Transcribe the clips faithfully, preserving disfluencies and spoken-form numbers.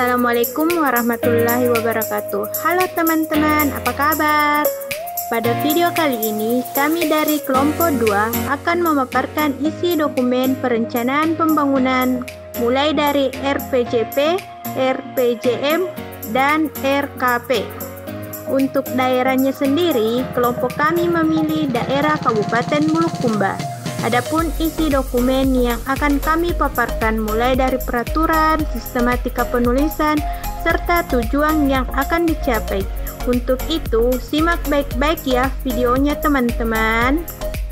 Assalamualaikum warahmatullahi wabarakatuh. Halo teman-teman, apa kabar? Pada video kali ini, kami dari kelompok dua akan memaparkan isi dokumen perencanaan pembangunan mulai dari R P J P, R P J M, dan R K P. Untuk daerahnya sendiri, kelompok kami memilih daerah Kabupaten Bulukumba. Adapun isi dokumen yang akan kami paparkan mulai dari peraturan, sistematika penulisan, serta tujuan yang akan dicapai. Untuk itu, simak baik-baik ya videonya teman-teman.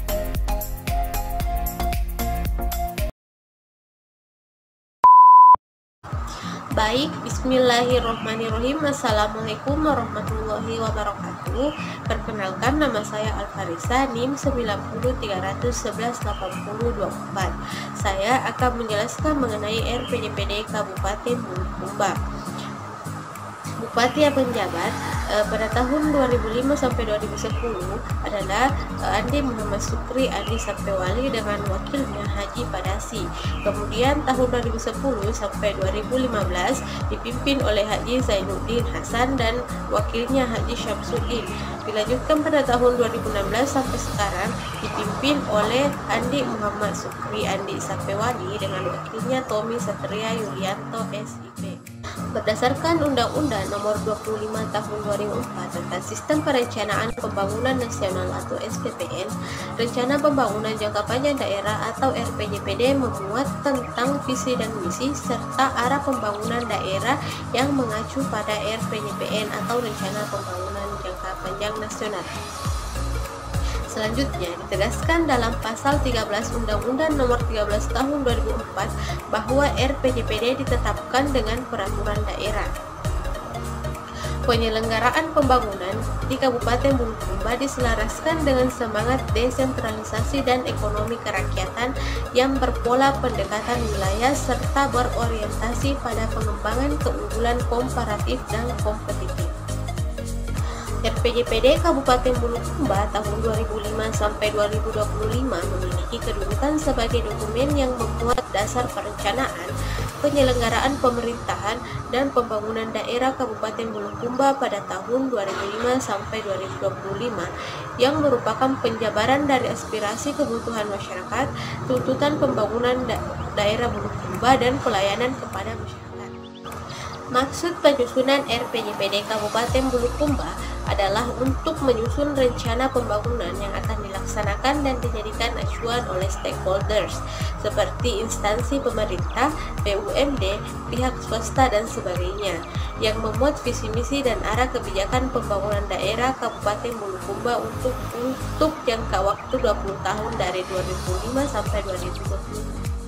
Baik, bismillahirrohmanirrohim. Assalamualaikum warahmatullahi wabarakatuh. Perkenalkan, nama saya Alfarisa, NIM sembilan nol tiga satu satu delapan nol dua empat. Saya akan menjelaskan mengenai R P J P D Kabupaten Bulukumba. Bupati yang menjabat eh, pada tahun dua ribu lima sampai dua ribu sepuluh adalah eh, Andi Muhammad Sukri Andi Sapewali dengan wakilnya Haji Padasi. Kemudian tahun dua ribu sepuluh sampai dua ribu lima belas dipimpin oleh Haji Zainuddin Hasan dan wakilnya Haji Syamsuddin. Dilanjutkan pada tahun dua ribu enam belas sampai sekarang dipimpin oleh Andi Muhammad Sukri Andi Sapewali dengan wakilnya Tommy Satria Yulianto S I P. Berdasarkan Undang-Undang Nomor dua puluh lima Tahun dua ribu empat tentang Sistem Perencanaan Pembangunan Nasional atau S P P N, Rencana Pembangunan Jangka Panjang Daerah atau R P J P D memuat tentang visi dan misi serta arah pembangunan daerah yang mengacu pada R P J P N atau Rencana Pembangunan Jangka Panjang Nasional. Selanjutnya, ditegaskan dalam pasal tiga belas Undang-Undang Nomor tiga belas Tahun dua ribu empat bahwa R P J P D ditetapkan dengan peraturan daerah. Penyelenggaraan pembangunan di Kabupaten Bulukumba diselaraskan dengan semangat desentralisasi dan ekonomi kerakyatan yang berpola pendekatan wilayah serta berorientasi pada pengembangan keunggulan komparatif dan kompetitif. R P J P D Kabupaten Bulukumba tahun dua ribu lima sampai dua ribu dua puluh lima memiliki kedudukan sebagai dokumen yang memuat dasar perencanaan, penyelenggaraan pemerintahan dan pembangunan daerah Kabupaten Bulukumba pada tahun dua ribu lima sampai dua ribu dua puluh lima yang merupakan penjabaran dari aspirasi kebutuhan masyarakat, tuntutan pembangunan da daerah Bulukumba dan pelayanan kepada masyarakat. Maksud penyusunan R P J P D Kabupaten Bulukumba adalah untuk menyusun rencana pembangunan yang akan dilaksanakan dan dijadikan acuan oleh stakeholders seperti instansi pemerintah, B U M D, pihak swasta dan sebagainya, yang memuat visi misi dan arah kebijakan pembangunan daerah Kabupaten Bulukumba untuk untuk jangka waktu dua puluh tahun dari dua ribu lima sampai dua ribu dua puluh.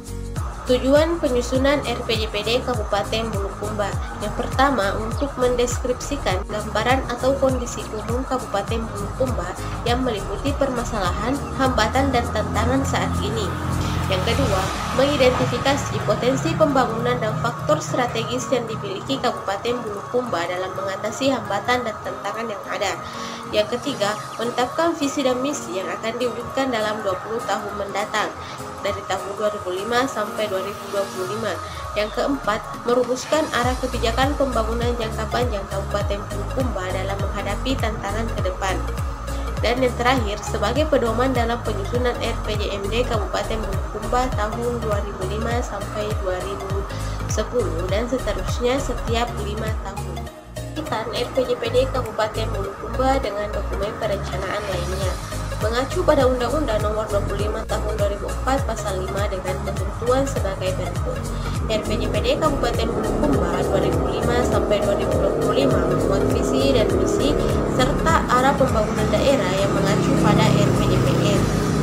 Tujuan penyusunan R P J P D Kabupaten Bulukumba. Yang pertama, untuk mendeskripsikan gambaran atau kondisi umum Kabupaten Bulukumba yang meliputi permasalahan, hambatan, dan tantangan saat ini. Yang kedua, mengidentifikasi potensi pembangunan dan faktor strategis yang dimiliki Kabupaten Bulukumba dalam mengatasi hambatan dan tantangan yang ada. Yang ketiga, menetapkan visi dan misi yang akan diwujudkan dalam dua puluh tahun mendatang dari tahun dua ribu lima sampai dua ribu dua puluh lima. Yang keempat, merumuskan arah kebijakan pembangunan jangka panjang Kabupaten Bulukumba dalam menghadapi tantangan ke depan. Dan yang terakhir, sebagai pedoman dalam penyusunan R P J M D Kabupaten Bulukumba tahun dua ribu lima sampai dua ribu sepuluh dan seterusnya setiap lima tahun. R P J P D Kabupaten Bulukumba dengan dokumen perencanaan lainnya mengacu pada Undang-Undang Nomor dua puluh lima Tahun dua ribu empat Pasal lima dengan ketentuan sebagai berikut. R P J P D Kabupaten Bulukumba dua ribu lima sampai dua ribu dua puluh lima memuat visi dan misi serta arah pembangunan daerah yang mengacu pada R P J P N.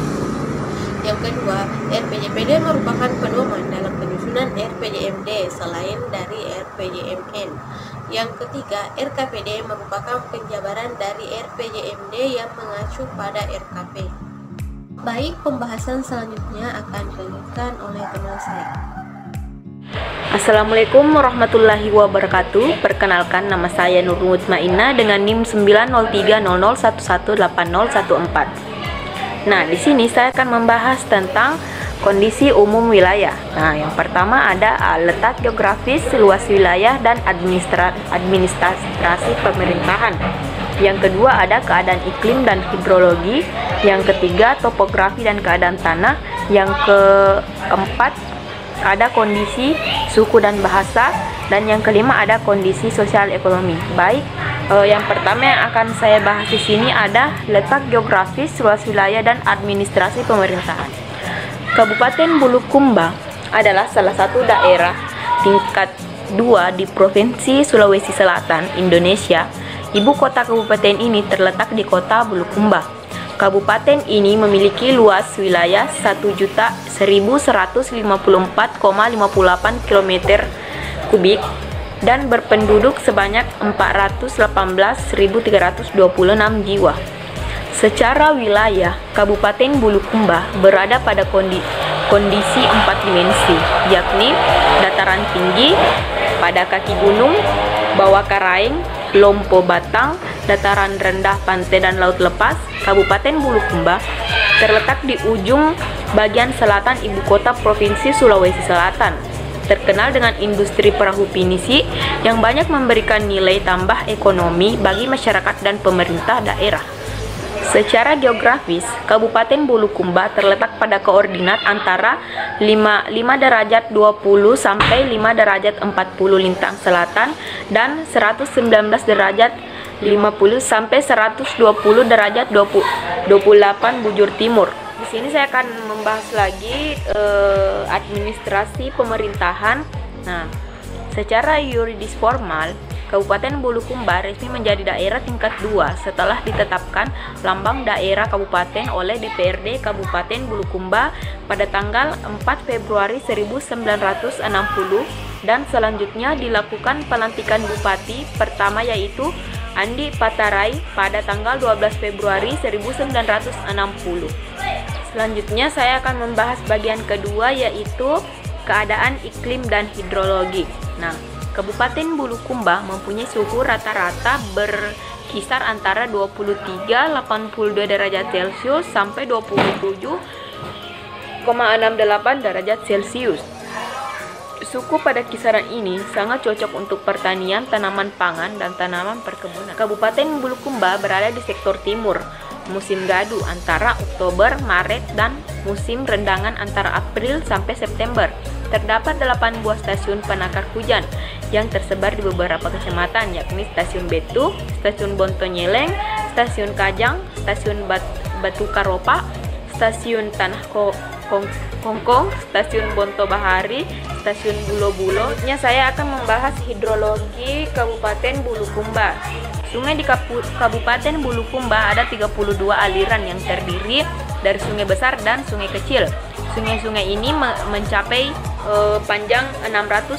Yang kedua, R P J P D merupakan pedoman dalam penyusunan R P J M D selain dari R P J M N. Yang ketiga, R K P D merupakan penjabaran dari R P J M D yang mengacu pada R K P. Baik, pembahasan selanjutnya akan dilanjutkan oleh penyelesai. Assalamualaikum warahmatullahi wabarakatuh. Perkenalkan, nama saya Nurul Mutmainah dengan NIM sembilan nol tiga nol nol satu satu delapan nol satu empat. Nah, di sini saya akan membahas tentang Kondisi umum wilayah. Nah, yang pertama ada uh, letak geografis, luas wilayah, dan administra administrasi pemerintahan. Yang kedua ada keadaan iklim dan hidrologi. Yang ketiga topografi dan keadaan tanah. Yang keempat ada kondisi suku dan bahasa. Dan yang kelima ada kondisi sosial ekonomi. Baik, eh, yang pertama yang akan saya bahas di sini ada letak geografis, luas wilayah, dan administrasi pemerintahan. Kabupaten Bulukumba adalah salah satu daerah tingkat dua di Provinsi Sulawesi Selatan, Indonesia. Ibu kota kabupaten ini terletak di kota Bulukumba. Kabupaten ini memiliki luas wilayah satu juta seribu seratus lima puluh empat koma lima delapan kilometer kubik dan berpenduduk sebanyak empat ratus delapan belas ribu tiga ratus dua puluh enam jiwa. Secara wilayah, Kabupaten Bulukumba berada pada kondi kondisi empat dimensi, yakni dataran tinggi, pada kaki gunung, bawah karaeng, Lompo Batang, dataran rendah pantai dan laut lepas. Kabupaten Bulukumba terletak di ujung bagian selatan ibu kota Provinsi Sulawesi Selatan, terkenal dengan industri perahu pinisi yang banyak memberikan nilai tambah ekonomi bagi masyarakat dan pemerintah daerah. Secara geografis, Kabupaten Bulukumba terletak pada koordinat antara lima, lima derajat dua puluh sampai lima derajat empat puluh lintang selatan dan seratus sembilan belas derajat lima puluh sampai seratus dua puluh derajat dua puluh delapan bujur timur. Di sini saya akan membahas lagi eh, administrasi pemerintahan. Nah, secara yuridis formal, Kabupaten Bulukumba resmi menjadi daerah tingkat dua setelah ditetapkan lambang daerah kabupaten oleh D P R D Kabupaten Bulukumba pada tanggal empat Februari seribu sembilan ratus enam puluh dan selanjutnya dilakukan pelantikan bupati pertama yaitu Andi Patarai pada tanggal dua belas Februari seribu sembilan ratus enam puluh. Selanjutnya saya akan membahas bagian kedua yaitu keadaan iklim dan hidrologi. Nah, Kabupaten Bulukumba mempunyai suhu rata-rata berkisar antara dua puluh tiga koma delapan puluh dua derajat Celcius sampai dua puluh tujuh koma enam delapan derajat Celcius. Suhu pada kisaran ini sangat cocok untuk pertanian, tanaman pangan, dan tanaman perkebunan. Kabupaten Bulukumba berada di sektor timur. Musim gadu antara Oktober, Maret, dan musim rendangan antara April sampai September. Terdapat delapan buah stasiun penakar hujan yang tersebar di beberapa kecamatan, yakni Stasiun Betu, Stasiun Bontonyeleng, Stasiun Kajang, Stasiun Bat Batu Karopa, Stasiun Tanah Ko Kong Kongkong, Stasiun Bonto Bahari, Stasiun Bulo Bulo. Nya saya akan membahas hidrologi Kabupaten Bulukumba. Sungai di Kabupaten Bulukumba ada tiga puluh dua aliran yang terdiri dari sungai besar dan sungai kecil. Sungai-sungai ini me mencapai uh, panjang enam ratus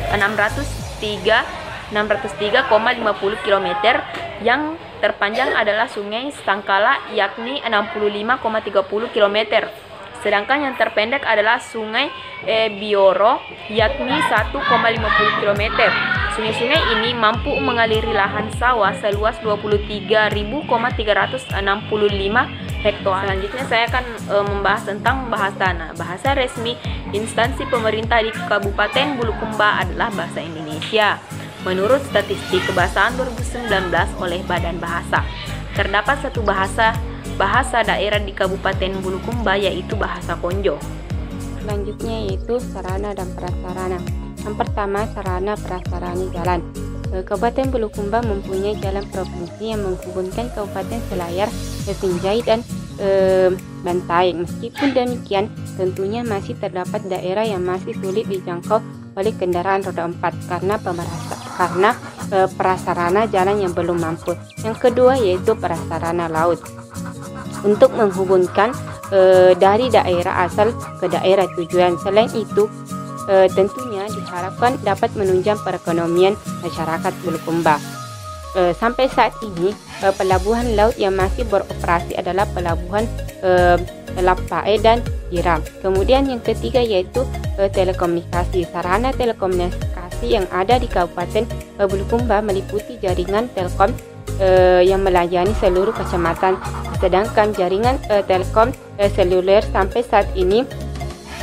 tiga koma lima puluh kilometer. Yang terpanjang adalah Sungai Sangkala yakni enam puluh lima koma tiga puluh kilometer. Sedangkan yang terpendek adalah Sungai e, Bioro yakni satu koma lima puluh kilometer. Sungai-sungai ini mampu mengaliri lahan sawah seluas dua puluh tiga ribu tiga ratus enam puluh lima hektar. Selanjutnya saya akan e, membahas tentang bahasa tanah. Bahasa resmi instansi pemerintah di Kabupaten Bulukumba adalah bahasa Indonesia. Menurut statistik kebahasaan dua ribu sembilan belas oleh Badan Bahasa, terdapat satu bahasa bahasa daerah di Kabupaten Bulukumba yaitu bahasa Konjo. Selanjutnya yaitu sarana dan prasarana. Yang pertama, sarana prasarana jalan. Kabupaten Bulukumba mempunyai jalan provinsi yang menghubungkan Kabupaten Selayar, Binjai, dan e, Bantaeng. Meskipun demikian, tentunya masih terdapat daerah yang masih sulit dijangkau oleh kendaraan roda empat karena pemerasa, karena e, prasarana jalan yang belum mampu. Yang kedua yaitu prasarana laut. Untuk menghubungkan e, dari daerah asal ke daerah tujuan. Selain itu, e, tentunya diharapkan dapat menunjang perekonomian masyarakat Bulukumba. E, sampai saat ini, e, pelabuhan laut yang masih beroperasi adalah pelabuhan e, Lapae dan Jiram. Kemudian yang ketiga yaitu e, telekomunikasi. Sarana telekomunikasi yang ada di Kabupaten e, Bulukumba meliputi jaringan telkom e, yang melayani seluruh kecamatan. Sedangkan jaringan e, telkom e, seluler sampai saat ini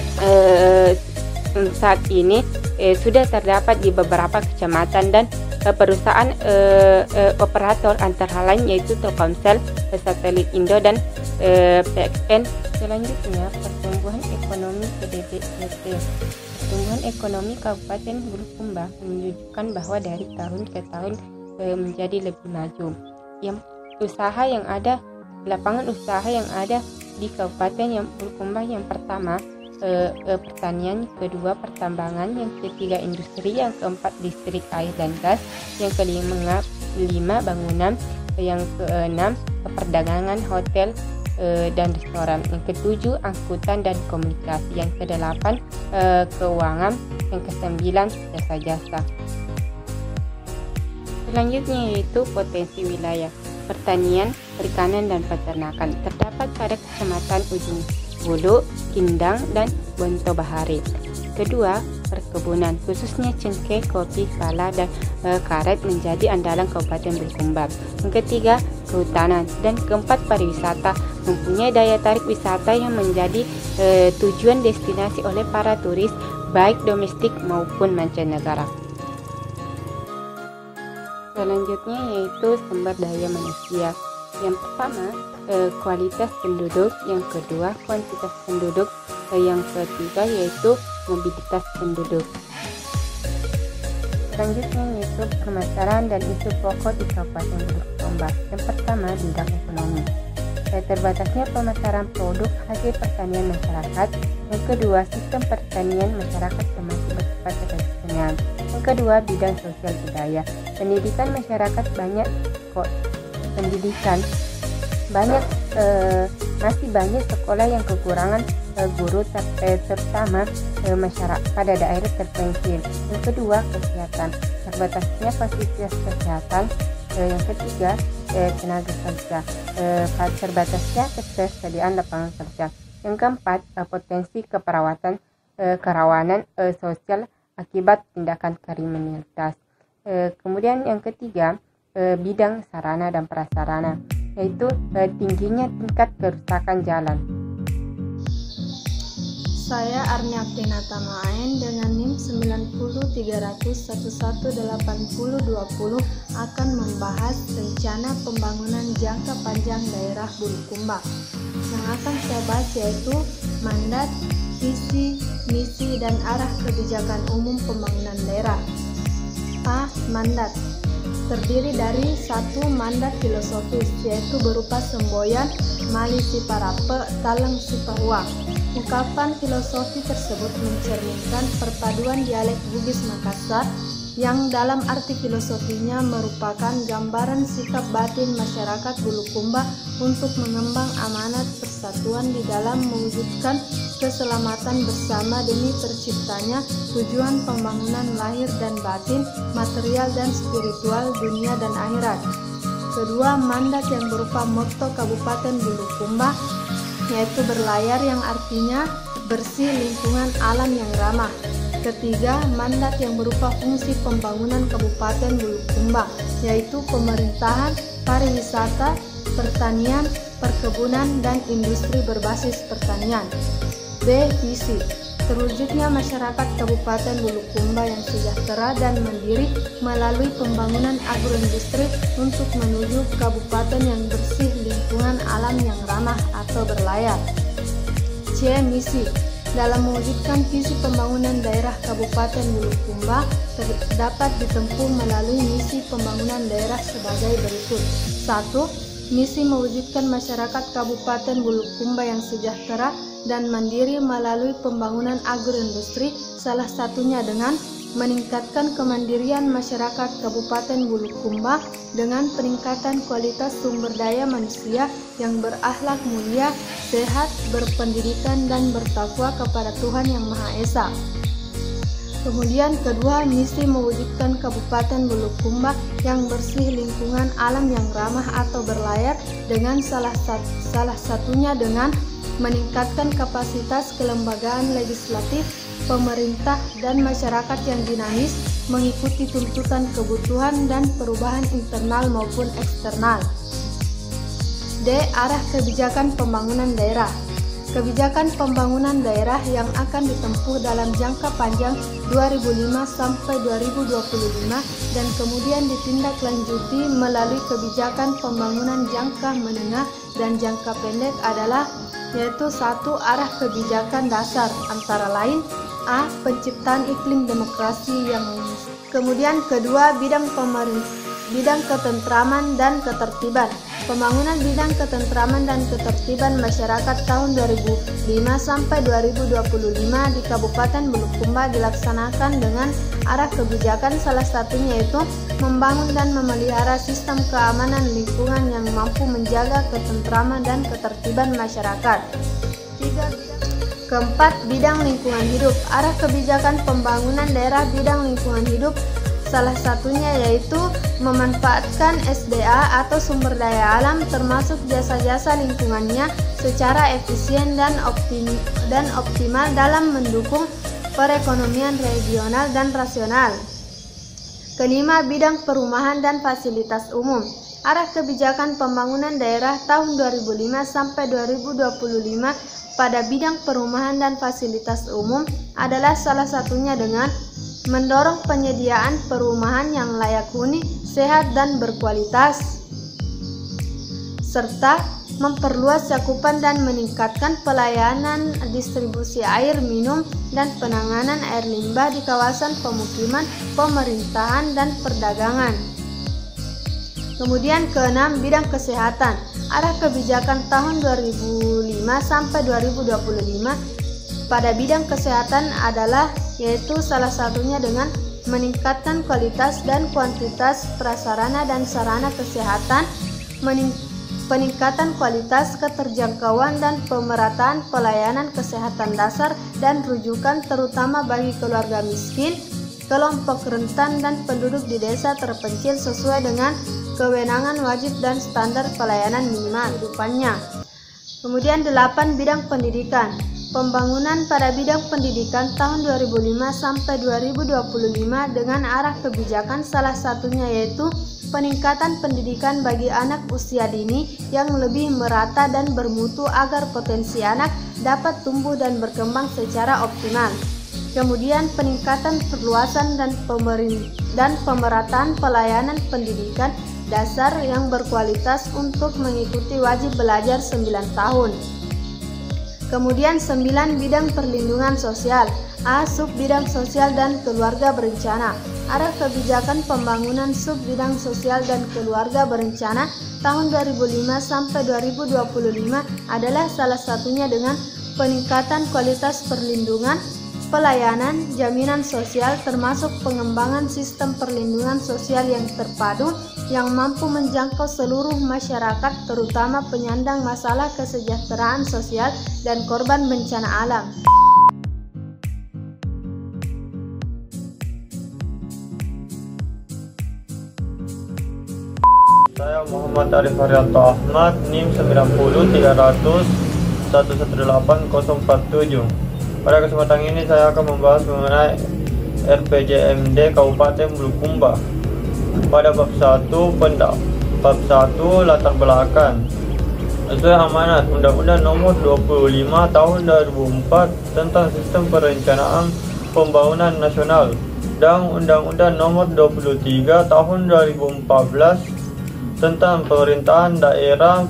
eh, saat ini eh, sudah terdapat di beberapa kecamatan dan eh, perusahaan eh, eh, operator antara lain yaitu Telkomsel, Satelit Indo dan eh, P X N. Selanjutnya, pertumbuhan ekonomi P D B Y T. Pertumbuhan ekonomi Kabupaten Bulukumba menunjukkan bahwa dari tahun ke tahun eh, menjadi lebih maju. Yang usaha yang ada, lapangan usaha yang ada di Kabupaten yang Bulukumba yang pertama eh, eh, pertanian, kedua pertambangan, yang ketiga industri, yang keempat listrik, air dan gas, yang kelima lima bangunan, yang keenam perdagangan, hotel eh, dan restoran, yang ketujuh angkutan dan komunikasi, yang kedelapan eh, keuangan, yang kesembilan jasa-jasa. Selanjutnya yaitu potensi wilayah. Pertanian, perikanan, dan peternakan terdapat pada Kecamatan Ujung Bulu, Kindang, dan Bonto Bahari. Kedua, perkebunan, khususnya cengkeh, kopi, pala, dan e, karet menjadi andalan Kabupaten Bulukumba. Yang ketiga, kehutanan, dan keempat, pariwisata, mempunyai daya tarik wisata yang menjadi e, tujuan destinasi oleh para turis baik domestik maupun mancanegara. Selanjutnya yaitu sumber daya manusia. Yang pertama, eh, kualitas penduduk, yang kedua kuantitas penduduk, eh, yang ketiga yaitu mobilitas penduduk. Selanjutnya yaitu permasalahan dan isu pokok di Kabupaten Bulukumba. Yang pertama, bidang ekonomi. Eh, terbatasnya pemasaran produk hasil pertanian masyarakat. Yang kedua, sistem pertanian masyarakat yang masih bersifat tradisional. Yang kedua, bidang sosial budaya. Pendidikan masyarakat banyak kok pendidikan banyak eh, masih banyak sekolah yang kekurangan eh, guru ter, eh, terutama eh, masyarakat pada daerah terpencil. Yang kedua, kesehatan. Terbatasnya fasilitas kesehatan. Eh, yang ketiga, eh, tenaga kerja. Eh, terbatasnya ketersediaan lapangan kerja. Yang keempat, eh, potensi keperawatan eh, kerawanan eh, sosial akibat tindakan kriminalitas. E, kemudian yang ketiga, e, bidang sarana dan prasarana, yaitu e, tingginya tingkat kerusakan jalan. Saya Arnyapti Natamaen dengan NIM sembilan nol tiga nol nol satu satu delapan nol dua nol akan membahas rencana pembangunan jangka panjang daerah Bulukumba. Yang akan saya bahas yaitu mandat, visi, misi, dan arah kebijakan umum pembangunan daerah. A. Mandat terdiri dari satu mandat filosofis, yaitu berupa semboyan mali si parape talang si pahua. Ungkapan filosofi tersebut mencerminkan perpaduan dialek Bugis Makassar yang dalam arti filosofinya merupakan gambaran sikap batin masyarakat Bulukumba untuk mengembang amanat persatuan di dalam mewujudkan keselamatan bersama demi terciptanya tujuan pembangunan lahir dan batin, material dan spiritual dunia dan akhirat. Kedua, mandat yang berupa motto Kabupaten Bulukumba, yaitu berlayar, yang artinya bersih, lingkungan, alam yang ramah. Ketiga, mandat yang berupa fungsi pembangunan Kabupaten Bulukumba, yaitu pemerintahan, pariwisata, pertanian, perkebunan, dan industri berbasis pertanian. B. Visi terwujudnya masyarakat Kabupaten Bulukumba yang sejahtera dan mandiri melalui pembangunan agroindustri untuk menuju kabupaten yang bersih, lingkungan, alam yang ramah atau berlayar. C. Misi dalam mewujudkan visi pembangunan daerah Kabupaten Bulukumba dapat ditempuh melalui misi pembangunan daerah sebagai berikut. Satu. Misi mewujudkan masyarakat Kabupaten Bulukumba yang sejahtera dan mandiri melalui pembangunan agroindustri, salah satunya dengan meningkatkan kemandirian masyarakat Kabupaten Bulukumba dengan peningkatan kualitas sumber daya manusia yang berakhlak mulia, sehat, berpendidikan, dan bertakwa kepada Tuhan Yang Maha Esa. Kemudian kedua, misi mewujudkan Kabupaten Bulukumba yang bersih, lingkungan, alam yang ramah atau berlayar dengan salah, sat salah satunya dengan meningkatkan kapasitas kelembagaan legislatif, pemerintah, dan masyarakat yang dinamis mengikuti tuntutan kebutuhan dan perubahan internal maupun eksternal. D. Arah kebijakan pembangunan daerah. kebijakan pembangunan daerah yang akan ditempuh dalam jangka panjang dua ribu lima sampai dua ribu dua puluh lima dan kemudian ditindaklanjuti melalui kebijakan pembangunan jangka menengah dan jangka pendek adalah yaitu satu arah kebijakan dasar antara lain A. Penciptaan iklim demokrasi yang kemudian kedua bidang pemerintah bidang ketentraman dan ketertiban. Pembangunan bidang ketentraman dan ketertiban masyarakat tahun dua ribu lima sampai dua ribu dua puluh lima di Kabupaten Bulukumba dilaksanakan dengan arah kebijakan salah satunya yaitu membangun dan memelihara sistem keamanan lingkungan yang mampu menjaga ketentraman dan ketertiban masyarakat. Tiga, keempat, bidang lingkungan hidup. Arah kebijakan pembangunan daerah bidang lingkungan hidup salah satunya yaitu memanfaatkan S D A atau sumber daya alam termasuk jasa-jasa lingkungannya secara efisien dan optim dan optimal dalam mendukung perekonomian regional dan rasional. Kelima, bidang perumahan dan fasilitas umum. Arah kebijakan pembangunan daerah tahun dua ribu lima sampai dua ribu dua puluh lima pada bidang perumahan dan fasilitas umum adalah salah satunya dengan mendorong penyediaan perumahan yang layak huni, sehat dan berkualitas, serta memperluas cakupan dan meningkatkan pelayanan distribusi air minum dan penanganan air limbah di kawasan pemukiman, pemerintahan dan perdagangan. Kemudian keenam, bidang kesehatan. Arah kebijakan tahun dua ribu lima sampai dua ribu dua puluh lima pada bidang kesehatan adalah yaitu salah satunya dengan meningkatkan kualitas dan kuantitas prasarana dan sarana kesehatan, mening peningkatan kualitas keterjangkauan dan pemerataan pelayanan kesehatan dasar dan rujukan terutama bagi keluarga miskin, kelompok rentan dan penduduk di desa terpencil sesuai dengan kewenangan wajib dan standar pelayanan minimal kehidupannya. Kemudian delapan, bidang pendidikan. Pembangunan pada bidang pendidikan tahun dua ribu lima sampai dua ribu dua puluh lima dengan arah kebijakan salah satunya yaitu peningkatan pendidikan bagi anak usia dini yang lebih merata dan bermutu agar potensi anak dapat tumbuh dan berkembang secara optimal. Kemudian peningkatan perluasan dan pemerintah dan pemerataan pelayanan pendidikan dasar yang berkualitas untuk mengikuti wajib belajar sembilan tahun. Kemudian sembilan, bidang perlindungan sosial. A. Sub bidang sosial dan keluarga berencana. Arah kebijakan pembangunan sub bidang sosial dan keluarga berencana tahun dua ribu lima sampai dua ribu dua puluh lima adalah salah satunya dengan peningkatan kualitas perlindungan, pelayanan, jaminan sosial termasuk pengembangan sistem perlindungan sosial yang terpadu yang mampu menjangkau seluruh masyarakat terutama penyandang masalah kesejahteraan sosial dan korban bencana alam. Saya Muhammad Arif Haryanto Ahmad, N I M sembilan nol tiga nol nol satu satu delapan nol empat tujuh. Pada kesempatan ini saya akan membahas mengenai R P J M D Kabupaten Bulukumba. Pada bab satu, pendak bab satu latar belakang. Sesuai amanat Undang-Undang Nomor dua puluh lima Tahun dua ribu empat tentang Sistem Perencanaan Pembangunan Nasional dan Undang-Undang Nomor dua puluh tiga Tahun dua ribu empat belas tentang Pemerintahan Daerah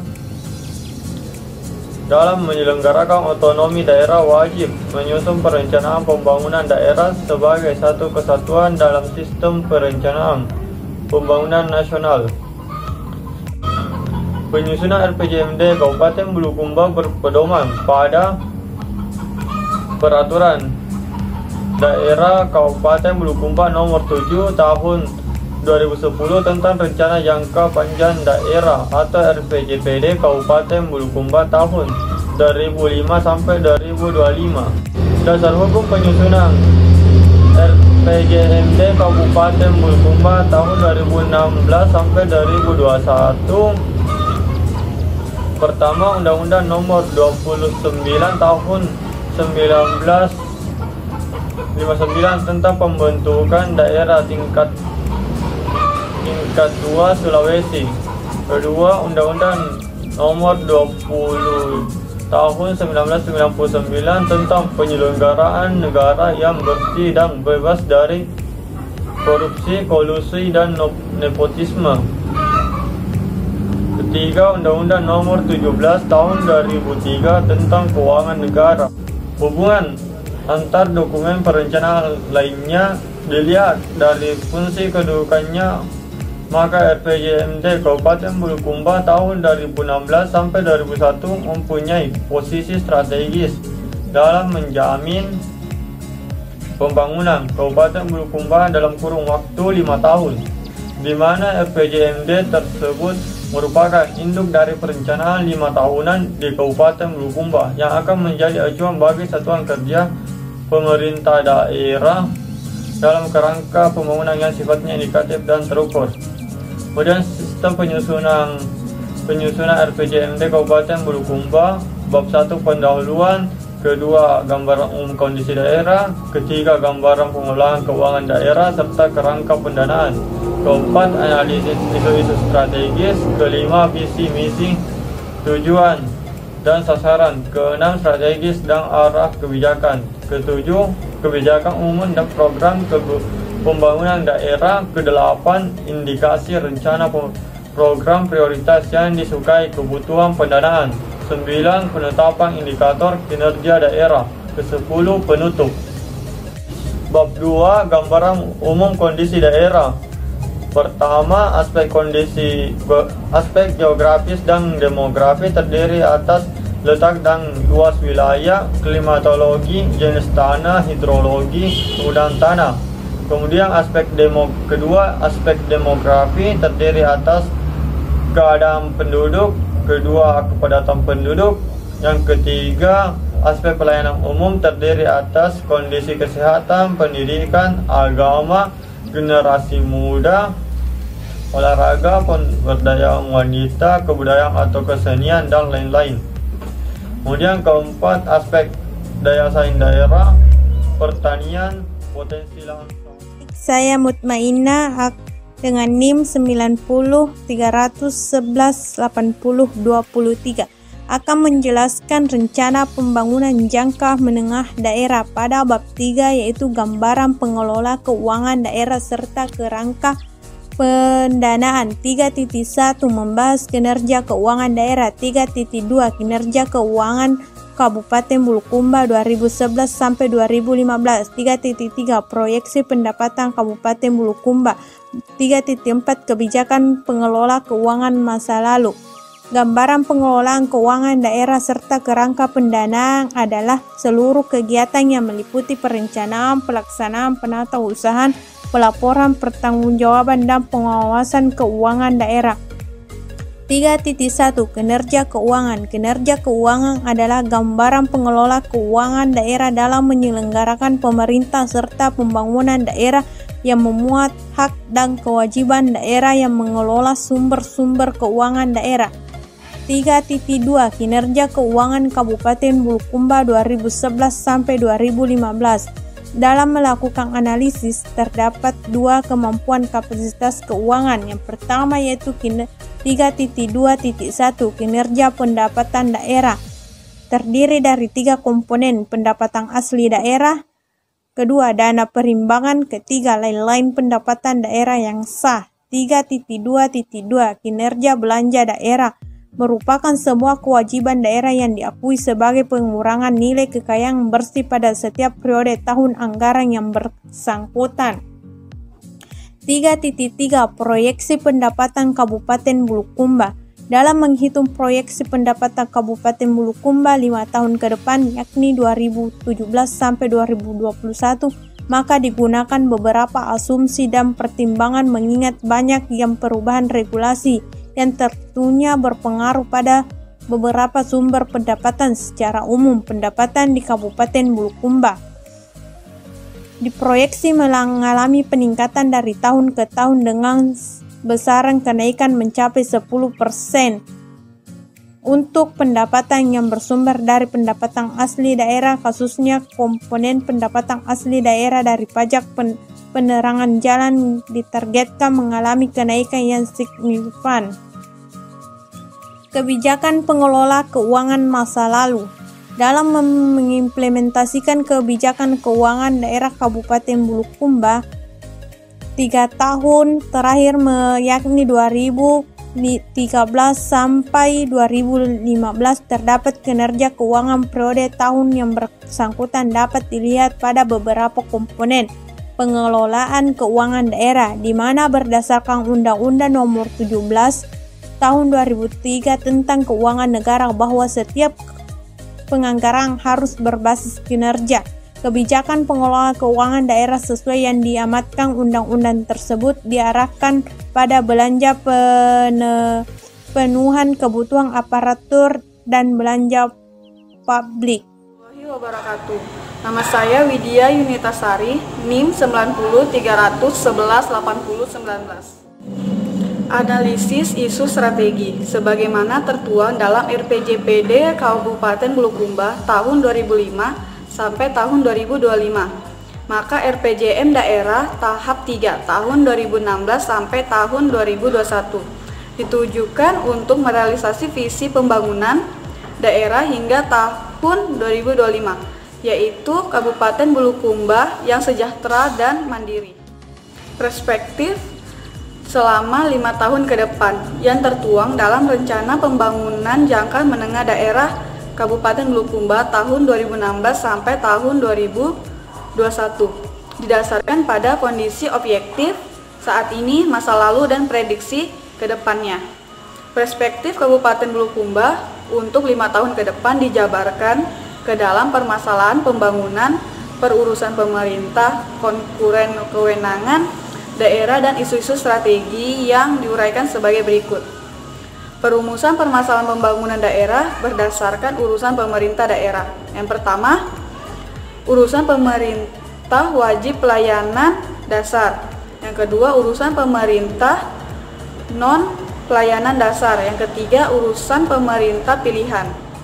dalam menyelenggarakan otonomi daerah wajib menyusun perencanaan pembangunan daerah sebagai satu kesatuan dalam sistem perencanaan pembangunan nasional. Penyusunan R P J M D Kabupaten Bulukumba berpedoman pada Peraturan Daerah Kabupaten Bulukumba Nomor tujuh Tahun dua ribu sepuluh tentang Rencana Jangka Panjang Daerah atau R P J P D Kabupaten Bulukumba tahun dua ribu lima sampai dua ribu dua puluh lima. Dasar hukum penyusunan R P J M D Kabupaten Bulukumba tahun dua ribu enam belas sampai dua ribu dua puluh satu. Pertama, Undang-Undang Nomor dua puluh sembilan Tahun seribu sembilan ratus lima puluh sembilan tentang pembentukan daerah tingkat tingkat dua Sulawesi. Kedua, Undang-Undang Nomor dua puluh tahun seribu sembilan ratus sembilan puluh sembilan tentang penyelenggaraan negara yang bersih dan bebas dari korupsi, kolusi, dan nepotisme. Ketiga, Undang-Undang Nomor tujuh belas Tahun dua ribu tiga tentang Keuangan Negara. Hubungan antar dokumen perencanaan lainnya dilihat dari fungsi kedudukannya, maka R P J M D Kabupaten Bulukumba tahun dua ribu enam belas sampai dua ribu satu mempunyai posisi strategis dalam menjamin pembangunan Kabupaten Bulukumba dalam kurun waktu lima tahun, di mana R P J M D tersebut merupakan induk dari perencanaan lima tahunan di Kabupaten Bulukumba yang akan menjadi acuan bagi satuan kerja pemerintah daerah dalam kerangka pembangunan yang sifatnya indikatif dan terukur. Kemudian sistem penyusunan penyusunan R P J M D Kabupaten Bulukumba, bab satu pendahuluan, kedua gambaran umum kondisi daerah, ketiga gambaran pengelolaan keuangan daerah serta kerangka pendanaan, keempat analisis isu-isu strategis, kelima visi misi, tujuan dan sasaran, keenam strategis dan arah kebijakan, ketujuh kebijakan umum dan program ke pembangunan daerah, kedelapan indikasi rencana program prioritas yang disukai kebutuhan pendanaan, sembilan penetapan indikator kinerja daerah, kesepuluh penutup. Bab dua gambaran umum kondisi daerah. Pertama, aspek kondisi aspek geografis dan demografi terdiri atas letak dan luas wilayah, klimatologi, jenis tanah, hidrologi, kemudian tanah. Kemudian aspek demo kedua, aspek demografi terdiri atas keadaan penduduk, kedua kepadatan penduduk, yang ketiga aspek pelayanan umum terdiri atas kondisi kesehatan, pendidikan, agama, generasi muda, olahraga, pemberdayaan wanita, kebudayaan atau kesenian, dan lain-lain. Kemudian keempat, aspek daya saing daerah, pertanian, potensi lahan. Saya Mutmainah dengan N I M sembilan nol tiga satu satu delapan nol dua tiga akan menjelaskan rencana pembangunan jangka menengah daerah pada bab tiga, yaitu gambaran pengelola keuangan daerah serta kerangka pendanaan. Tiga titik satu membahas kinerja keuangan daerah. Tiga titik dua kinerja keuangan Kabupaten Bulukumba dua ribu sebelas sampai dua ribu lima belas. Tiga titik tiga proyeksi pendapatan Kabupaten Bulukumba. Tiga titik empat kebijakan pengelola keuangan masa lalu. Gambaran pengelolaan keuangan daerah serta kerangka pendanaan adalah seluruh kegiatan yang meliputi perencanaan, pelaksanaan, penatausahaan, pelaporan, pertanggungjawaban, dan pengawasan keuangan daerah. Tiga titik satu kinerja keuangan. Kinerja keuangan adalah gambaran pengelola keuangan daerah dalam menyelenggarakan pemerintah serta pembangunan daerah yang memuat hak dan kewajiban daerah yang mengelola sumber-sumber keuangan daerah. Tiga titik dua kinerja keuangan Kabupaten Bulukumba dua ribu sebelas sampai dua ribu lima belas. Dalam melakukan analisis terdapat dua kemampuan kapasitas keuangan. Yang pertama yaitu tiga titik dua titik satu kinerja pendapatan daerah, terdiri dari tiga komponen: pendapatan asli daerah, kedua dana perimbangan, ketiga lain-lain pendapatan daerah yang sah. Tiga titik dua titik dua kinerja belanja daerah merupakan sebuah kewajiban daerah yang diakui sebagai pengurangan nilai kekayaan bersih pada setiap periode tahun anggaran yang bersangkutan. Tiga titik tiga proyeksi pendapatan Kabupaten Bulukumba. Dalam menghitung proyeksi pendapatan Kabupaten Bulukumba lima tahun ke depan, yakni dua ribu tujuh belas sampai dua ribu dua puluh satu, maka digunakan beberapa asumsi dan pertimbangan mengingat banyak yang perubahan regulasi yang tentunya berpengaruh pada beberapa sumber pendapatan. Secara umum, pendapatan di Kabupaten Bulukumba diproyeksi mengalami peningkatan dari tahun ke tahun dengan besaran kenaikan mencapai sepuluh persen. Untuk pendapatan yang bersumber dari pendapatan asli daerah, khususnya komponen pendapatan asli daerah dari pajak pen penerangan jalan, ditargetkan mengalami kenaikan yang signifikan. Kebijakan pengelola keuangan masa lalu. Dalam mengimplementasikan kebijakan keuangan daerah Kabupaten Bulukumba tiga tahun terakhir yakni dua ribu tiga belas sampai dua ribu lima belas, terdapat kinerja keuangan periode tahun yang bersangkutan dapat dilihat pada beberapa komponen pengelolaan keuangan daerah, di mana berdasarkan Undang-Undang Nomor tujuh belas Tahun dua ribu tiga tentang keuangan negara bahwa setiap penganggaran harus berbasis kinerja. Kebijakan pengelolaan keuangan daerah sesuai yang diamatkan undang-undang tersebut diarahkan pada belanja pemenuhan kebutuhan aparatur dan belanja publik. Warahmatullahi wabarakatuh. Nama saya Widya Yunitasari, N I M sembilan nol tiga satu satu delapan nol satu sembilan. Analisis isu strategi sebagaimana tertuang dalam R P J P D Kabupaten Bulukumba tahun dua ribu lima sampai tahun dua ribu dua puluh lima. Maka R P J M daerah tahap tiga tahun dua ribu enam belas sampai tahun dua ribu dua puluh satu ditujukan untuk merealisasi visi pembangunan daerah hingga tahun dua ribu dua puluh lima, yaitu Kabupaten Bulukumba yang sejahtera dan mandiri. Perspektif selama lima tahun ke depan yang tertuang dalam Rencana Pembangunan Jangka Menengah Daerah Kabupaten Bulukumba tahun dua ribu enam belas sampai tahun dua ribu dua puluh satu didasarkan pada kondisi objektif saat ini, masa lalu, dan prediksi ke depannya. Perspektif Kabupaten Bulukumba untuk lima tahun ke depan dijabarkan ke dalam permasalahan pembangunan, perurusan pemerintah, konkuren kewenangan daerah, dan isu-isu strategi yang diuraikan sebagai berikut. Perumusan permasalahan pembangunan daerah berdasarkan urusan pemerintah daerah. Yang pertama, urusan pemerintah wajib pelayanan dasar. Yang kedua, urusan pemerintah non pelayanan dasar. Yang ketiga, urusan pemerintah pilihan.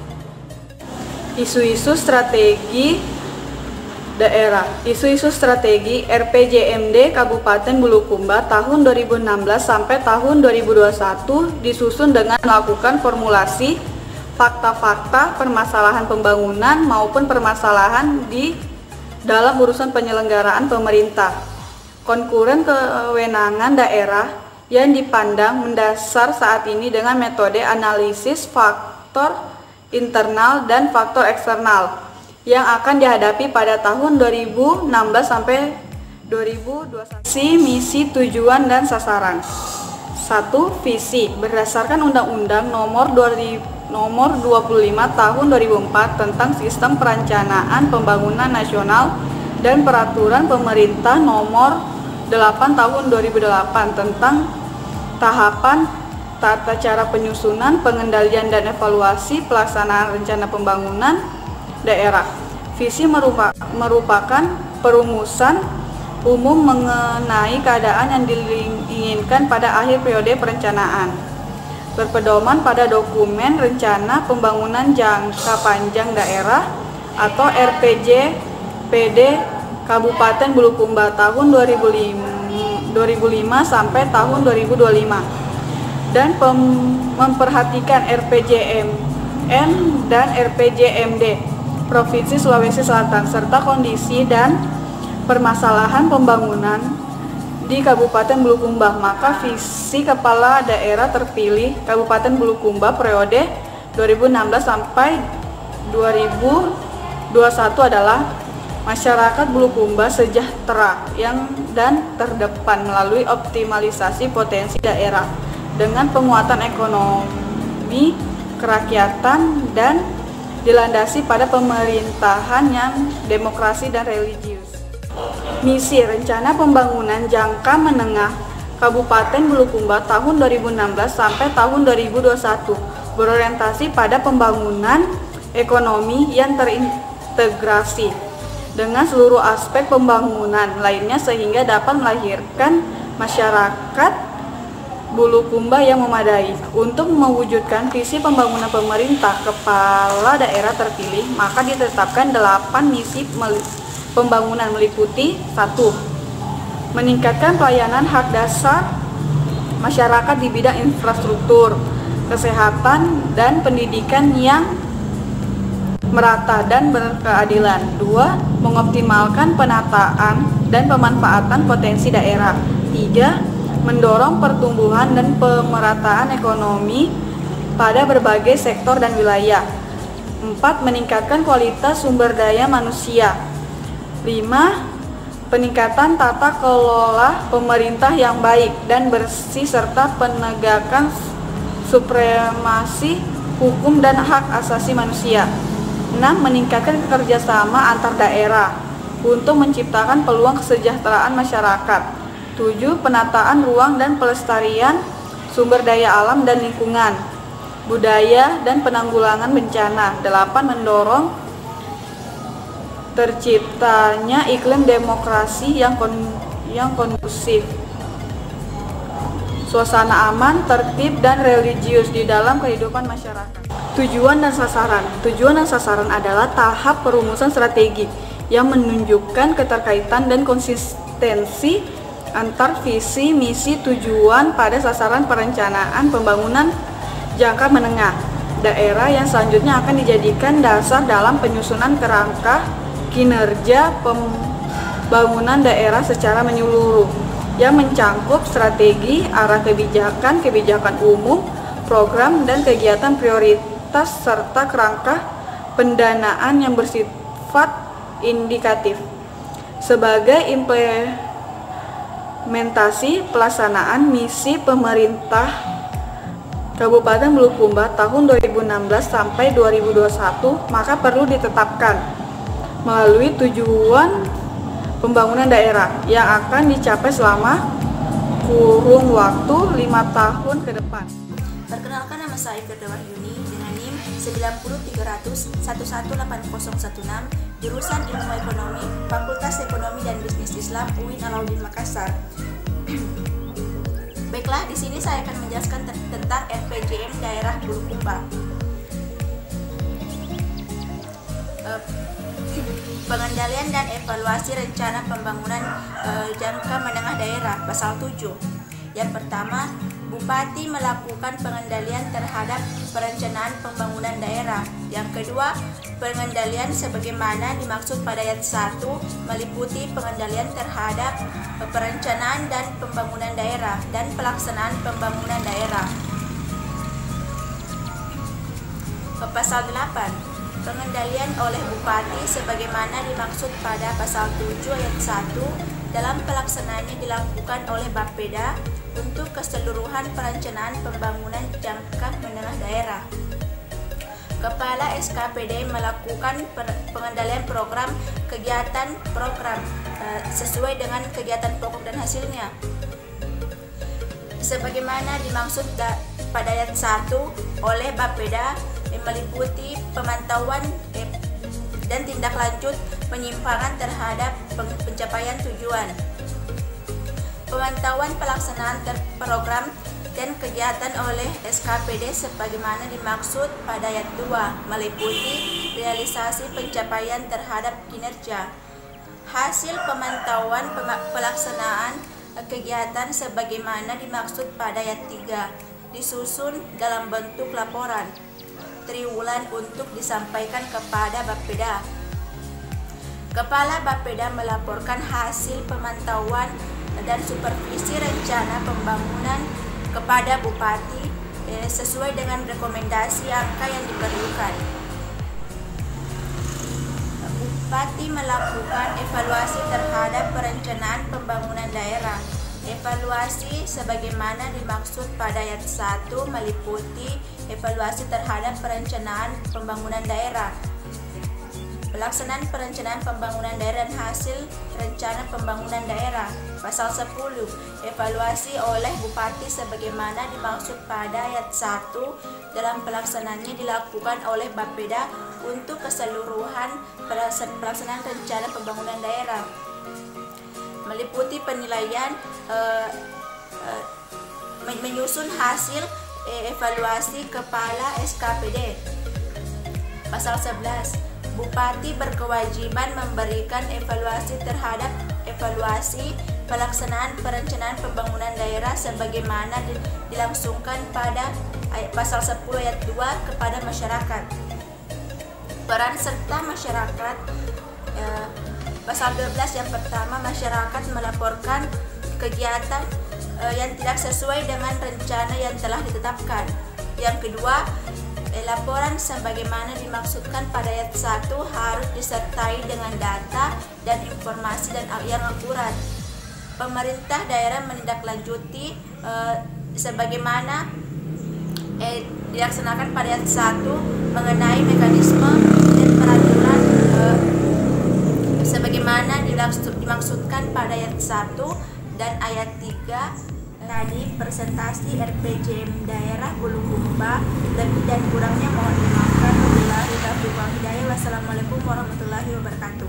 Isu-isu strategi daerah. Isu-isu strategi R P J M D Kabupaten Bulukumba tahun dua ribu enam belas sampai tahun dua ribu dua puluh satu disusun dengan melakukan formulasi fakta-fakta permasalahan pembangunan maupun permasalahan di dalam urusan penyelenggaraan pemerintah. Konkuren kewenangan daerah yang dipandang mendasar saat ini dengan metode analisis faktor internal dan faktor eksternal yang akan dihadapi pada tahun dua ribu enam belas sampai dua ribu dua puluh satu. Visi, misi, tujuan, dan sasaran. Satu. Visi berdasarkan Undang-Undang Nomor dua puluh lima Tahun dua ribu empat tentang Sistem Perencanaan Pembangunan Nasional dan Peraturan Pemerintah Nomor delapan Tahun dua ribu delapan tentang tahapan, tata cara penyusunan, pengendalian, dan evaluasi pelaksanaan rencana pembangunan daerah. Visi merupa, merupakan perumusan umum mengenai keadaan yang diinginkan pada akhir periode perencanaan, berpedoman pada dokumen Rencana Pembangunan Jangka Panjang Daerah atau R P J P D Kabupaten Bulukumba tahun dua ribu lima sampai tahun dua ribu dua puluh lima, dan memperhatikan R P J M N dan R P J M D Provinsi Sulawesi Selatan serta kondisi dan permasalahan pembangunan di Kabupaten Bulukumba. Maka visi kepala daerah terpilih Kabupaten Bulukumba periode dua ribu enam belas sampai dua ribu dua puluh satu adalah masyarakat Bulukumba sejahtera yang dan terdepan melalui optimalisasi potensi daerah dengan penguatan ekonomi kerakyatan dan dilandasi pada pemerintahan yang demokrasi dan religius. Misi Rencana Pembangunan Jangka Menengah Kabupaten Bulukumba tahun dua ribu enam belas sampai tahun dua ribu dua puluh satu berorientasi pada pembangunan ekonomi yang terintegrasi dengan seluruh aspek pembangunan lainnya sehingga dapat melahirkan masyarakat Bulukumba yang memadai. Untuk mewujudkan visi pembangunan pemerintah kepala daerah terpilih, maka ditetapkan delapan misi pembangunan meliputi satu. Meningkatkan pelayanan hak dasar masyarakat di bidang infrastruktur kesehatan, dan pendidikan yang merata dan berkeadilan. Dua, mengoptimalkan penataan dan pemanfaatan potensi daerah. Tiga, mendorong pertumbuhan dan pemerataan ekonomi pada berbagai sektor dan wilayah. Empat, meningkatkan kualitas sumber daya manusia. Lima, peningkatan tata kelola pemerintah yang baik dan bersih serta penegakan supremasi hukum dan hak asasi manusia. Enam, meningkatkan kerjasama antar daerah untuk menciptakan peluang kesejahteraan masyarakat. Tujuh, penataan ruang dan pelestarian sumber daya alam dan lingkungan, budaya dan penanggulangan bencana. Delapan, mendorong terciptanya iklim demokrasi yang kon yang kondusif, suasana aman, tertib, dan religius di dalam kehidupan masyarakat. Tujuan dan sasaran. Tujuan dan sasaran adalah tahap perumusan strategi yang menunjukkan keterkaitan dan konsistensi antar visi, misi, tujuan pada sasaran perencanaan pembangunan jangka menengah daerah yang selanjutnya akan dijadikan dasar dalam penyusunan kerangka kinerja pembangunan daerah secara menyeluruh yang mencangkup strategi, arah kebijakan, kebijakan umum, program, dan kegiatan prioritas serta kerangka pendanaan yang bersifat indikatif. Sebagai implementasi pelaksanaan misi pemerintah Kabupaten Bulukumba tahun dua ribu enam belas sampai dua ribu dua puluh satu, maka perlu ditetapkan melalui tujuan pembangunan daerah yang akan dicapai selama kurun waktu lima tahun ke depan. Perkenalkan, nama saya Firda Wahyuni dengan N I M sembilan nol tiga nol nol satu satu delapan nol satu enam, jurusan Ilmu Ekonomi, Fakultas Ekonomi dan Bisnis Islam U I N Alauddin Makassar. Baiklah, di sini saya akan menjelaskan tentang R P J M daerah Bulukumba. Uh, Pengendalian dan evaluasi rencana pembangunan uh, jangka menengah daerah, pasal tujuh. Yang pertama, Bupati melakukan pengendalian terhadap perencanaan pembangunan daerah. Yang kedua, pengendalian sebagaimana dimaksud pada ayat satu meliputi pengendalian terhadap perencanaan dan pembangunan daerah dan pelaksanaan pembangunan daerah. Pasal delapan, pengendalian oleh Bupati sebagaimana dimaksud pada pasal tujuh ayat satu dalam pelaksanaannya dilakukan oleh Bapeda untuk keseluruhan perencanaan pembangunan jangka menengah daerah. Kepala S K P D melakukan pengendalian program kegiatan program uh, sesuai dengan kegiatan pokok dan hasilnya. Sebagaimana dimaksud da, pada ayat satu oleh Bapeda eh, meliputi pemantauan eh, dan tindak lanjut penyimpangan terhadap pencapaian tujuan. Pemantauan pelaksanaan program dan kegiatan oleh S K P D sebagaimana dimaksud pada ayat dua meliputi realisasi pencapaian terhadap kinerja. Hasil pemantauan pelaksanaan kegiatan sebagaimana dimaksud pada ayat tiga disusun dalam bentuk laporan triwulan untuk disampaikan kepada Bapeda. Kepala Bapeda melaporkan hasil pemantauan dan supervisi rencana pembangunan kepada Bupati eh, sesuai dengan rekomendasi angka yang diperlukan. Bupati melakukan evaluasi terhadap perencanaan pembangunan daerah. Evaluasi sebagaimana dimaksud pada ayat satu meliputi evaluasi terhadap perencanaan pembangunan daerah, pelaksanaan perencanaan pembangunan daerah dan hasil rencana pembangunan daerah. Pasal sepuluh, evaluasi oleh Bupati sebagaimana dimaksud pada ayat satu dalam pelaksanaannya dilakukan oleh Bapeda untuk keseluruhan pelaksanaan rencana pembangunan daerah. Meliputi penilaian uh, uh, menyusun hasil eh, evaluasi kepala S K P D. Pasal sebelas, Bupati berkewajiban memberikan evaluasi terhadap evaluasi pelaksanaan perencanaan pembangunan daerah sebagaimana dilangsungkan pada ayat pasal sepuluh ayat dua kepada masyarakat. Peran serta masyarakat, eh, pasal dua belas yang pertama, masyarakat melaporkan kegiatan eh, yang tidak sesuai dengan rencana yang telah ditetapkan. Yang kedua, eh, laporan sebagaimana dimaksudkan pada ayat satu harus disertai dengan data dan informasi dan yang akurat. Pemerintah daerah menindaklanjuti eh, sebagaimana eh, dilaksanakan pada ayat satu mengenai mekanisme dan peraturan eh, sebagaimana dimaksudkan pada ayat satu dan ayat tiga. Tadi presentasi R P J M daerah Bulukumba, lebih dan kurangnya mohon dimaafkan. Wabillahi taufiq wal hidayah. Wassalamualaikum warahmatullahi wabarakatuh.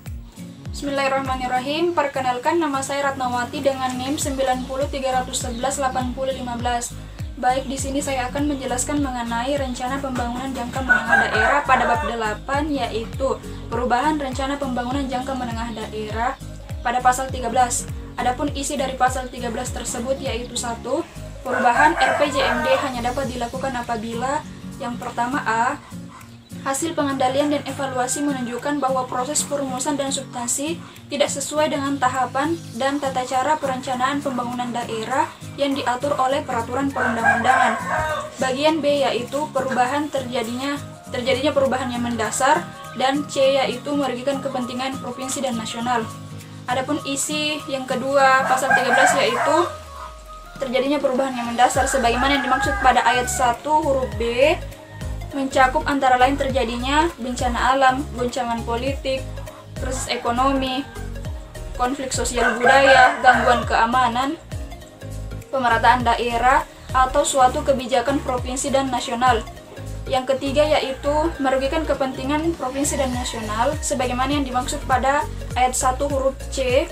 Bismillahirrahmanirrahim. Perkenalkan, nama saya Ratnawati dengan NIM sembilan nol tiga satu satu delapan nol lima belas. Baik, di sini saya akan menjelaskan mengenai rencana pembangunan jangka menengah daerah pada bab delapan, yaitu perubahan rencana pembangunan jangka menengah daerah pada pasal tiga belas. Adapun isi dari pasal tiga belas tersebut yaitu satu. Perubahan R P J M D hanya dapat dilakukan apabila yang pertama A. Hasil pengendalian dan evaluasi menunjukkan bahwa proses perumusan dan substansi tidak sesuai dengan tahapan dan tata cara perencanaan pembangunan daerah yang diatur oleh peraturan perundang-undangan. Bagian B yaitu perubahan terjadinya terjadinya perubahan yang mendasar, dan C yaitu merugikan kepentingan provinsi dan nasional. Adapun isi yang kedua pasal tiga belas yaitu terjadinya perubahan yang mendasar sebagaimana yang dimaksud pada ayat satu huruf B, mencakup antara lain terjadinya bencana alam, goncangan politik, krisis ekonomi, konflik sosial budaya, gangguan keamanan, pemerataan daerah, atau suatu kebijakan provinsi dan nasional. Yang ketiga yaitu merugikan kepentingan provinsi dan nasional sebagaimana yang dimaksud pada ayat satu huruf C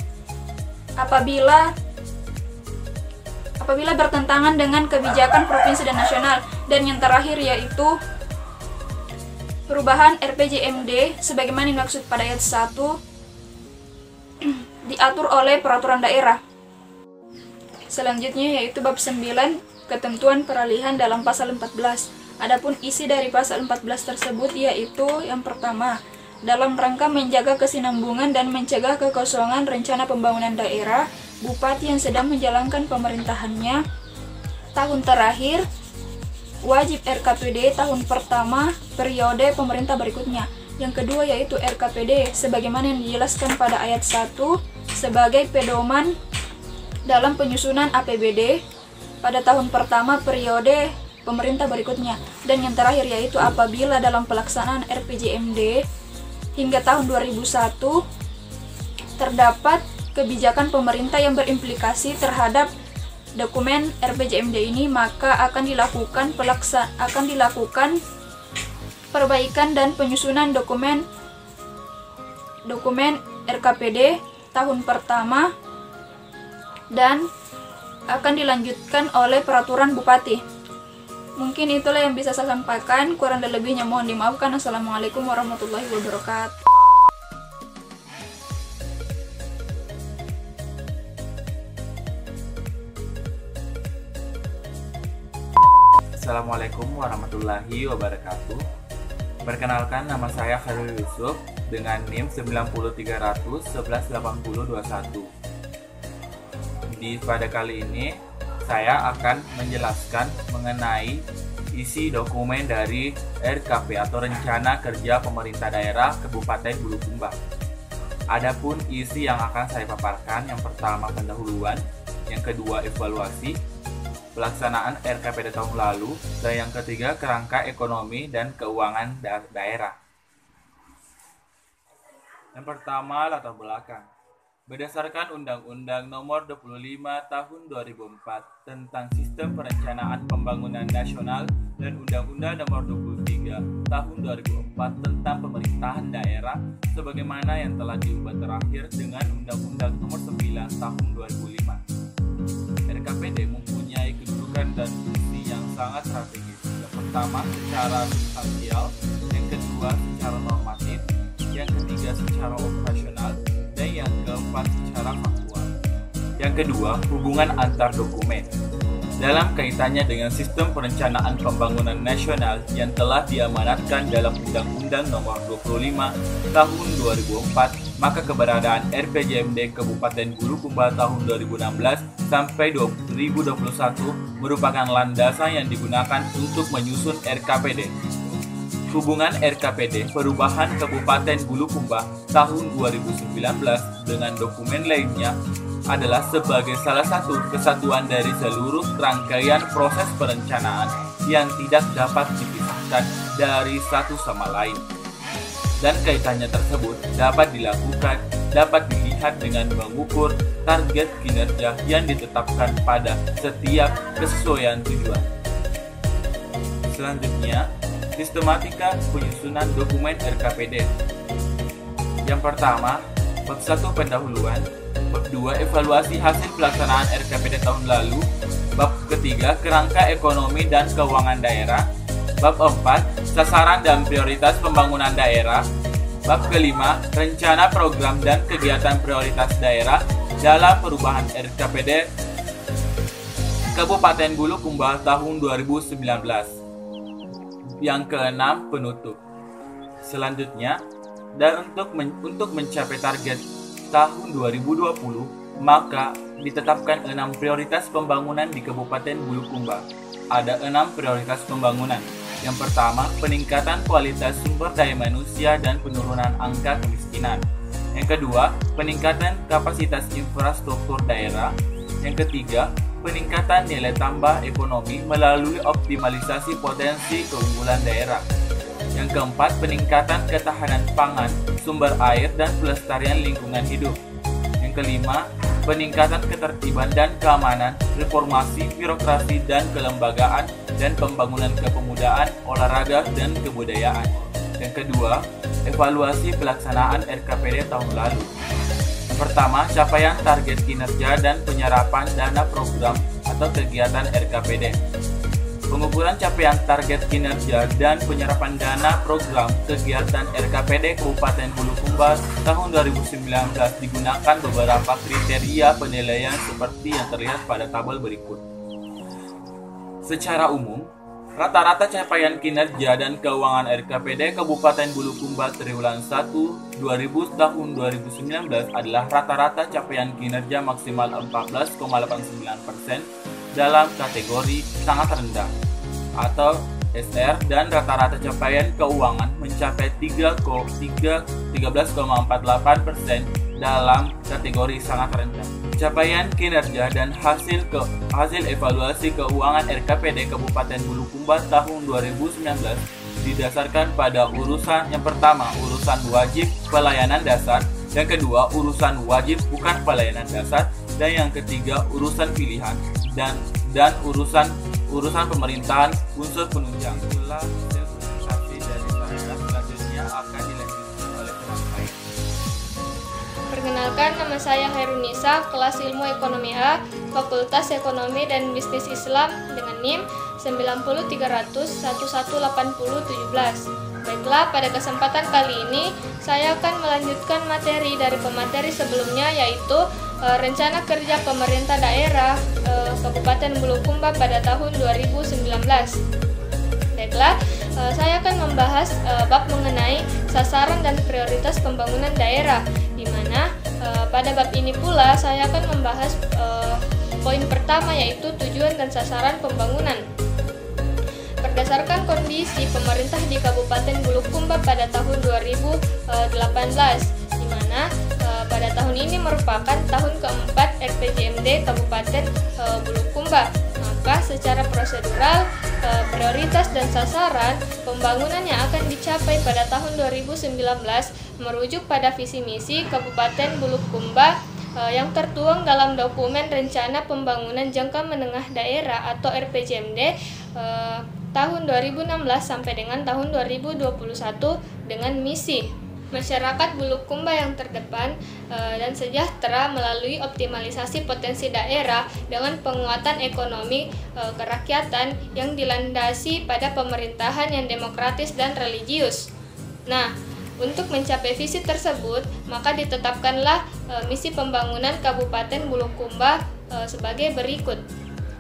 apabila apabila bertentangan dengan kebijakan provinsi dan nasional. Dan yang terakhir yaitu perubahan R P J M D sebagaimana yang dimaksud pada ayat satu diatur oleh peraturan daerah. Selanjutnya yaitu bab sembilan, ketentuan peralihan dalam pasal empat belas. Adapun isi dari pasal empat belas tersebut yaitu yang pertama, dalam rangka menjaga kesinambungan dan mencegah kekosongan rencana pembangunan daerah, bupati yang sedang menjalankan pemerintahannya tahun terakhir wajib R K P D tahun pertama periode pemerintah berikutnya. Yang kedua yaitu R K P D sebagaimana yang dijelaskan pada ayat satu sebagai pedoman dalam penyusunan A P B D pada tahun pertama periode pemerintah berikutnya. Dan yang terakhir yaitu apabila dalam pelaksanaan R P J M D hingga tahun dua ribu satu terdapat kebijakan pemerintah yang berimplikasi terhadap dokumen R P J M D ini, maka akan dilakukan pelaksanaan akan dilakukan perbaikan dan penyusunan dokumen dokumen R K P D tahun pertama dan akan dilanjutkan oleh peraturan bupati. Mungkin itulah yang bisa saya sampaikan, kurang dan lebihnya mohon dimaafkan. Assalamualaikum warahmatullahi wabarakatuh. Assalamualaikum warahmatullahi wabarakatuh. Perkenalkan, nama saya Khairul Yusuf dengan NIM sembilan nol tiga satu satu satu delapan nol dua satu. Di pada kali ini saya akan menjelaskan mengenai isi dokumen dari R K P atau Rencana Kerja Pemerintah Daerah Kabupaten Bulukumba. Adapun isi yang akan saya paparkan, yang pertama pendahuluan, yang kedua evaluasi pelaksanaan R K P D tahun lalu, dan yang ketiga kerangka ekonomi dan keuangan da daerah. Yang pertama, latar belakang. Berdasarkan Undang-Undang Nomor dua puluh lima Tahun dua ribu empat tentang Sistem Perencanaan Pembangunan Nasional dan Undang-Undang Nomor dua puluh tiga Tahun dua ribu empat tentang Pemerintahan Daerah sebagaimana yang telah diubah terakhir dengan Undang-Undang Nomor sembilan Tahun dua ribu lima. R K P D mempunyai kedudukan dan fungsi yang sangat strategis. Yang pertama secara substansial, yang kedua secara normatif, yang ketiga secara operasional, dan yang keempat secara faktual. Yang kedua, hubungan antar dokumen. dalam kaitannya dengan sistem perencanaan pembangunan nasional yang telah diamanatkan dalam Undang-Undang Nomor dua puluh lima Tahun dua ribu empat, maka keberadaan R P J M D Kabupaten Bulukumba tahun dua ribu enam belas sampai dua ribu dua puluh satu merupakan landasan yang digunakan untuk menyusun R K P D. Hubungan R K P D Perubahan Kabupaten Bulukumba tahun dua ribu sembilan belas dengan dokumen lainnya adalah sebagai salah satu kesatuan dari seluruh rangkaian proses perencanaan yang tidak dapat dipisahkan dari satu sama lain. Dan kaitannya tersebut dapat dilakukan, dapat dilihat dengan mengukur target kinerja yang ditetapkan pada setiap kesesuaian tujuan. Selanjutnya, sistematika penyusunan dokumen R K P D. Yang pertama, bab satu pendahuluan, bab dua evaluasi hasil pelaksanaan R K P D tahun lalu, bab ketiga kerangka ekonomi dan keuangan daerah, bab empat sasaran dan prioritas pembangunan daerah, bab kelima rencana program dan kegiatan prioritas daerah dalam perubahan R K P D Kabupaten Bulukumba tahun dua ribu sembilan belas. Yang keenam, penutup. Selanjutnya, dan untuk men untuk mencapai target tahun dua ribu dua puluh, maka ditetapkan enam prioritas pembangunan di Kabupaten Bulukumba. Ada enam prioritas pembangunan. Yang pertama, peningkatan kualitas sumber daya manusia dan penurunan angka kemiskinan. Yang kedua, peningkatan kapasitas infrastruktur daerah. Yang ketiga, peningkatan nilai tambah ekonomi melalui optimalisasi potensi keunggulan daerah. Yang keempat, peningkatan ketahanan pangan, sumber air, dan pelestarian lingkungan hidup. Yang kelima, peningkatan ketertiban dan keamanan, reformasi birokrasi dan kelembagaan, dan pembangunan kepemudaan, olahraga, dan kebudayaan. Yang kedua, evaluasi pelaksanaan R K P D tahun lalu. Yang pertama, capaian target kinerja dan penyerapan dana program atau kegiatan R K P D. Pengukuran capaian target kinerja dan penyerapan dana program kegiatan R K P D Kabupaten Bulukumba tahun dua ribu sembilan belas digunakan beberapa kriteria penilaian seperti yang terlihat pada tabel berikut. Secara umum, rata-rata capaian kinerja dan keuangan R K P D Kabupaten Bulukumba triwulan satu dua ribu tahun dua ribu sembilan belas adalah rata-rata capaian kinerja maksimal empat belas koma delapan sembilan persen dalam kategori sangat rendah atau S R, dan rata-rata capaian keuangan mencapai tiga belas koma empat delapan persen dalam kategori sangat rendah. Capaian kinerja dan hasil ke hasil evaluasi keuangan R K P D Kabupaten Bulukumba tahun dua ribu sembilan belas didasarkan pada urusan yang pertama, urusan wajib pelayanan dasar, yang kedua urusan wajib bukan pelayanan dasar, dan yang ketiga urusan pilihan dan dan urusan urusan pemerintahan unsur penunjang. Itulah hasil presentasi dari saya. Selanjutnya akan dilanjutkan oleh penyampaian. Perkenalkan, nama saya Hairunisa, kelas Ilmu Ekonomi A, Fakultas Ekonomi dan Bisnis Islam dengan N I M sembilan nol tiga nol nol satu satu delapan nol satu tujuh. Baiklah, pada kesempatan kali ini saya akan melanjutkan materi dari pemateri sebelumnya, yaitu e, Rencana Kerja Pemerintah Daerah e, Kabupaten Bulukumba pada tahun dua ribu sembilan belas. Baiklah, e, saya akan membahas e, bab mengenai sasaran dan prioritas pembangunan daerah, di mana e, pada bab ini pula saya akan membahas e, poin pertama, yaitu tujuan dan sasaran pembangunan. Berdasarkan kondisi pemerintah di Kabupaten Bulukumba pada tahun dua ribu delapan belas, di mana e, pada tahun ini merupakan tahun keempat R P J M D Kabupaten e, Bulukumba, maka secara prosedural e, prioritas dan sasaran pembangunan yang akan dicapai pada tahun dua ribu sembilan belas merujuk pada visi misi Kabupaten Bulukumba e, yang tertuang dalam dokumen Rencana Pembangunan Jangka Menengah Daerah atau R P J M D e, tahun dua ribu enam belas sampai dengan tahun dua ribu dua puluh satu dengan misi masyarakat Bulukumba yang terdepan e, dan sejahtera melalui optimalisasi potensi daerah dengan penguatan ekonomi e, kerakyatan yang dilandasi pada pemerintahan yang demokratis dan religius. Nah, untuk mencapai visi tersebut, maka ditetapkanlah e, misi pembangunan Kabupaten Bulukumba e, sebagai berikut.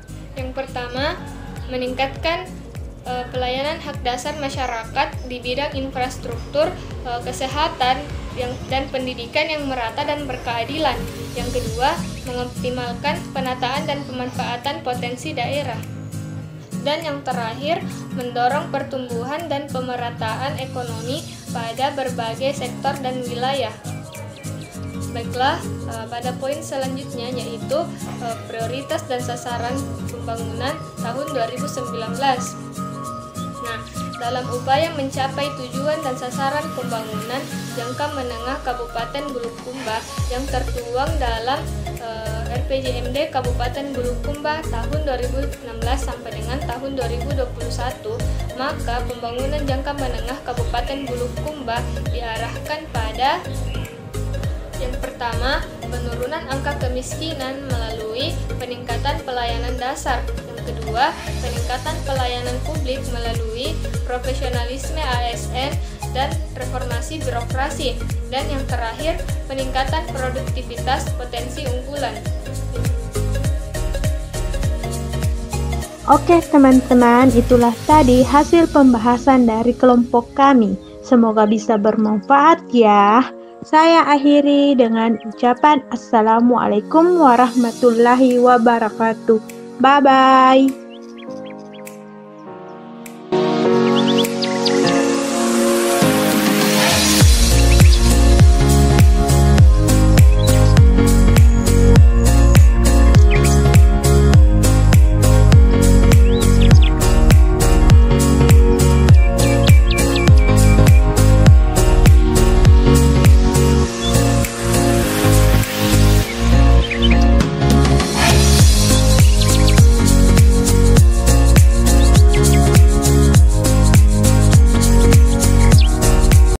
Yang pertama, meningkatkan uh, pelayanan hak dasar masyarakat di bidang infrastruktur, uh, kesehatan yang, dan pendidikan yang merata dan berkeadilan. Yang kedua, mengoptimalkan penataan dan pemanfaatan potensi daerah. Dan yang terakhir, mendorong pertumbuhan dan pemerataan ekonomi pada berbagai sektor dan wilayah. Baiklah, pada poin selanjutnya yaitu prioritas dan sasaran pembangunan tahun dua ribu sembilan belas. Nah, dalam upaya mencapai tujuan dan sasaran pembangunan jangka menengah Kabupaten Bulukumba yang tertuang dalam uh, R P J M D Kabupaten Bulukumba tahun dua ribu enam belas sampai dengan tahun dua ribu dua puluh satu, maka pembangunan jangka menengah Kabupaten Bulukumba diarahkan pada: yang pertama, penurunan angka kemiskinan melalui peningkatan pelayanan dasar. Yang kedua, peningkatan pelayanan publik melalui profesionalisme A S N dan reformasi birokrasi. Dan yang terakhir, peningkatan produktivitas potensi unggulan. Oke teman-teman, itulah tadi hasil pembahasan dari kelompok kami. Semoga bisa bermanfaat ya. Saya akhiri dengan ucapan Assalamualaikum warahmatullahi wabarakatuh. Bye-bye.